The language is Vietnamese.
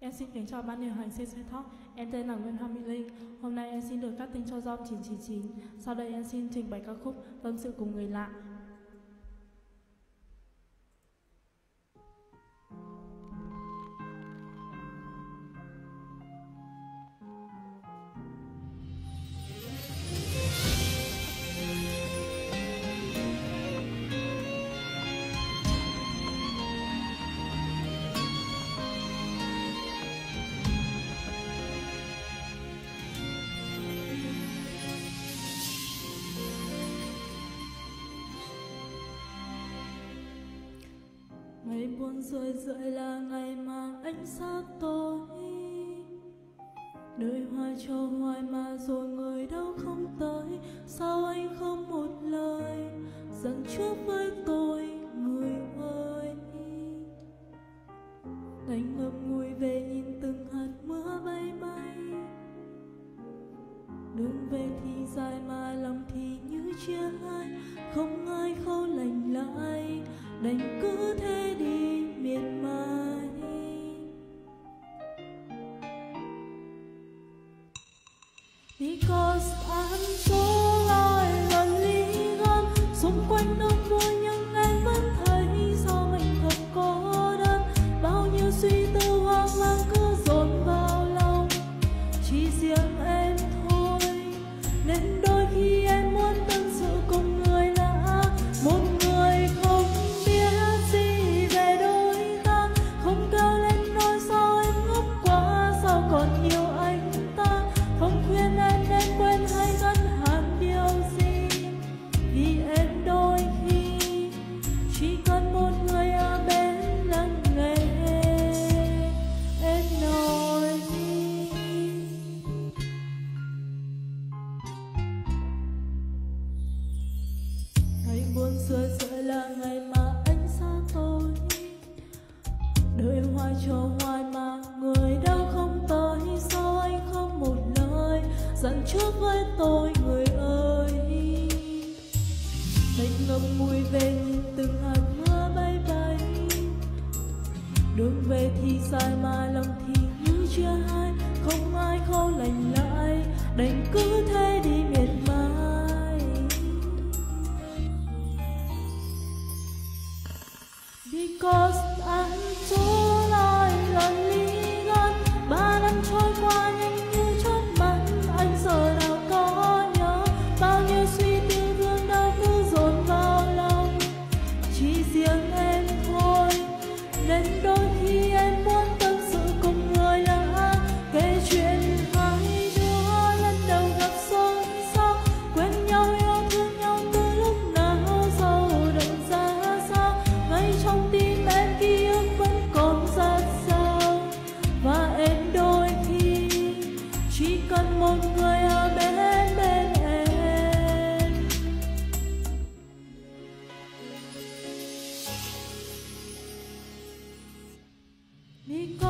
Em xin kính chào ban điều hành CC Talk. Em tên là Nguyễn Hoa Mỹ Linh. Hôm nay em xin được casting cho job 999. Sau đây em xin trình bày ca khúc Tâm sự cùng người lạ. Ngày buồn rười rượi là ngày mà anh xa tôi, đợi hoài cho hoài mà rồi người đâu không tới. Sao anh không một lời dặn trước với tôi người ơi? Anh ngậm ngùi về nhìn từng hạt mưa bay bay. Đường về thì dài mà lòng thì như chia hai, không ai khâu lành lại, đành cứ thế đi miệt mài. Because I'm so lonely gone, xung quanh đông vui nhưng anh vẫn thấy sao mình thật cô đơn. Bao nhiêu suy tư hoang mang cứ dồn vào lòng, chỉ riêng em thôi. Nên đôi khi em muốn tâm sự cùng người lạ, một người không biết gì về đôi ta, không kêu lên nói sao em ngốc quá, sao còn yêu anh ta. Không khuyên em nên quên hay ngăn hạn điều gì, vì em đôi khi chỉ cần một người ở bên lắng nghe em nói. Ngày buồn rười rượi là ngày mà anh xa tôi, đợi hoài cho hoài mà người đâu không tới. Sao anh không một lời dặn trước với tôi người ơi? Anh ngậm ngùi về nhìn từng hạt mưa bay bay. Đường về thì dài mà lòng thì như chia hai, không ai khâu lành lại, đành cứ thế đi miệt mài. Because I'm so lonely gone, 3 năm trôi qua nhanh như chớp mắt, anh giờ nào có nhớ bao nhiêu suy tư thương đau cứ dồn vào lòng, chỉ riêng em thôi. Nên đôi khi em muốn tâm sự cùng người lạ, kể chuyện hai đứa lần đầu gặp xôn xao, quen nhau yêu thương nhau từ lúc nào, dẫu đậm ra sao. Ngay trong tim em ký ức vẫn còn rất sâu, và em đôi khi chỉ cần một người ở bên em. Because